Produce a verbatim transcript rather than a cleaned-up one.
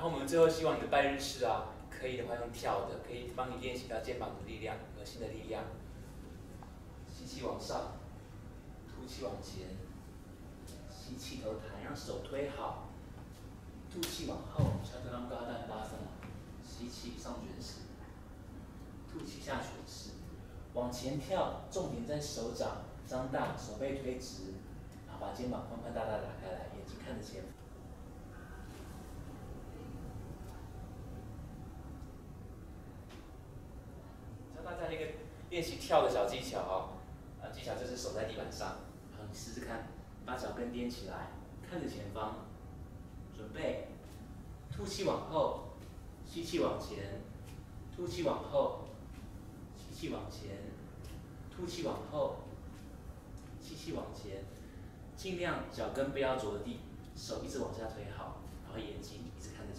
后我们最后希望你的拜日式啊，可以的话用跳的，可以帮你练习到肩膀的力量、核心的力量。吸气往上，吐气往前。吸气头抬，让手推好。吐气往后，小腿让高蛋八分。吸气上卷式，吐气下卷式。往前跳，重点在手掌张大，手背推直，然后把肩膀宽宽大大打开来，眼睛看着前方。教大家一个练习跳的小技巧哦，啊，技巧就是手在地板上，然后你试试看，把脚跟踮起来，看着前方，准备，吐气往后，吸气往前，吐气往后，吸气往前，吐气往后，吸气往前，尽量脚跟不要着地，手一直往下推好，然后眼睛一直看着